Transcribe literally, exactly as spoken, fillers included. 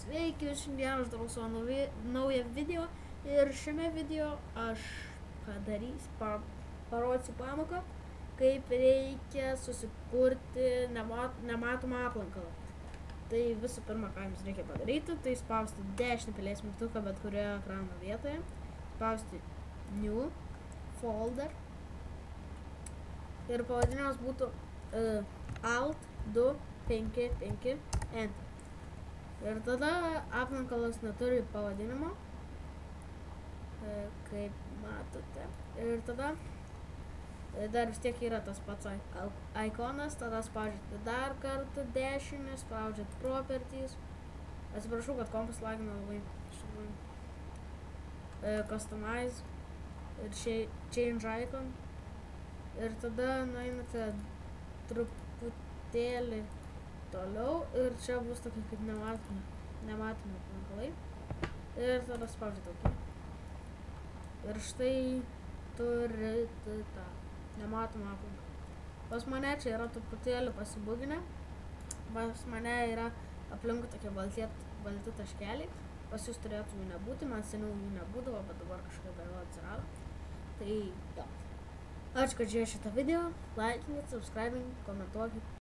Sveiki, šiandien aš darau savo naują video ir šiame video aš padarysiu, pa, parodysiu pamoką, kaip reikia susikurti nemat, nematomą aplankalą. Tai visų pirma, ką jums reikia padaryti, tai spausti dešinį pelės mygtuką bet kurioje ekrano vietoje, spausti New, Folder ir pavadinimas būtų uh, Alt du penki penki Enter. Ir tada aplankalas neturi pavadinimo, kaip matote. Ir tada dar vis tiek yra tas pats ikonas, tada spaudžiate dar kartą dešinį, spaudžiate Properties. Atsiprašau, kad kompas lagina labai. Customize ir Change Icon. Ir tada nueinate truputėlį toliau ir čia bus tokie kaip nematomi, nematomi aplankalai. Ir tada spaudžiate OK. Ir štai turite tą nematomą aplankalą. Pas mane čia yra truputėlį pasibuginę. Pas mane yra aplinkui tokie balti, balti taškeliai. Pas jūs turėtų jų nebūti, man seniau jų nebūdavo, bet dabar kažkaip vėl atsirado. Tai jo. Ačiū, kad žiūrėjote šitą video. Laikinkit, subscribinkit, komentuokit.